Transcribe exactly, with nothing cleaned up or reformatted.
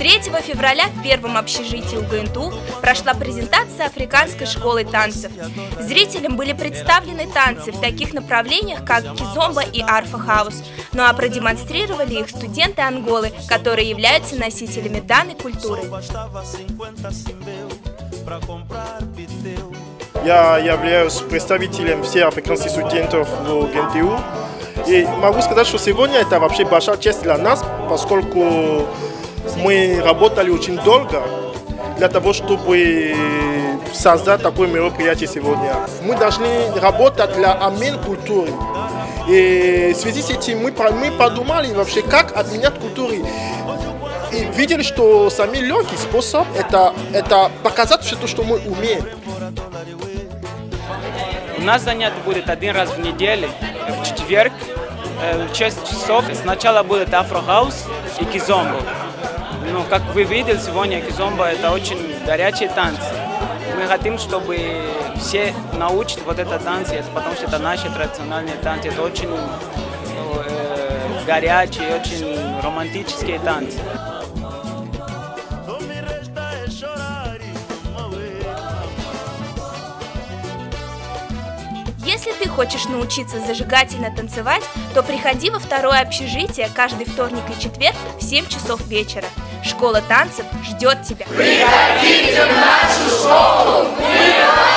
третьего февраля в первом общежитии УГНТУ прошла презентация Африканской школы танцев. Зрителям были представлены танцы в таких направлениях, как кизомба и арфа-хаус. Ну а продемонстрировали их студенты Анголы, которые являются носителями данной культуры. Я являюсь представителем всех африканских студентов в УГНТУ. И могу сказать, что сегодня это вообще большая честь для нас, поскольку мы работали очень долго для того, чтобы создать такое мероприятие сегодня. Мы должны работать для обмена культуры. И в связи с этим мы, мы подумали вообще, как отменять культуру. И видели, что самый легкий способ это, это показать все то, что мы умеем. У нас занятие будет один раз в неделю, в четверг, в шесть часов. Сначала будет афро-хаус и кизомба. Ну, как вы видели, сегодня кизомба – это очень горячие танцы. Мы хотим, чтобы все научат вот этот танец, потому что это наши традиционные танцы. Это очень э, горячие, очень романтические танцы. Если ты хочешь научиться зажигательно танцевать, то приходи во второе общежитие каждый вторник и четверг в семь часов вечера. Школа танцев ждет тебя. Приходите в нашу школу!